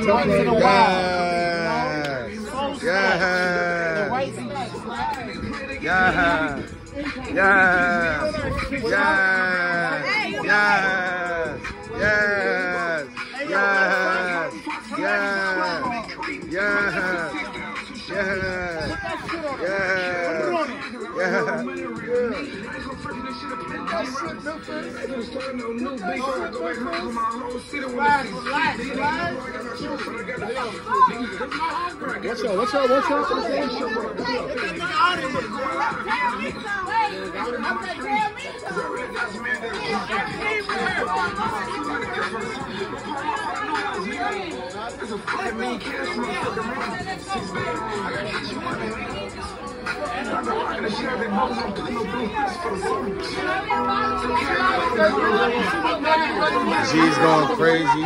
once in a while. Yeah. Yeah. The white snacks. Yeah. Yeah. Yeah. Yeah. Yes. Yes. Yes. Yes. Yes. What's G's going crazy.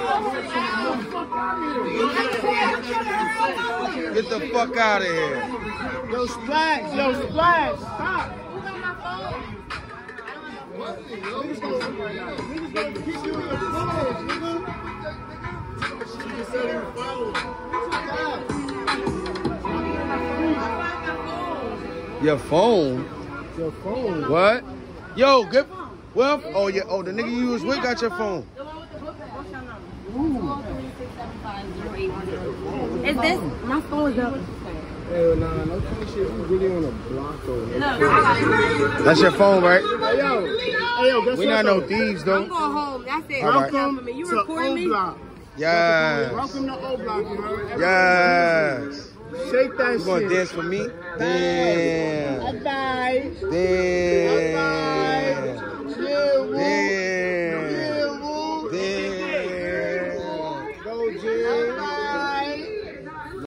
Get the fuck out of here. Yo, Splash, stop. Niggas gonna keep you in your clothes, nigga. She just said you followed. Your phone? Your phone? What? Yo, good. Well, oh yeah. Oh, the nigga you was with got your phone. Is this my phone? Is up. Hell nah, no kind of shit. You really on a block though. That's your phone, right? Hey yo, guess we what? not no thieves though. I'm going home. That's it. Welcome You to recording me? O-Block. Yes. Welcome to O-Block, you heard? Yes. Shake that shit. You gonna dance for me? Damn. Bye. Damn. Bye. Chill, Damn. Chill, Damn. Go, Jill.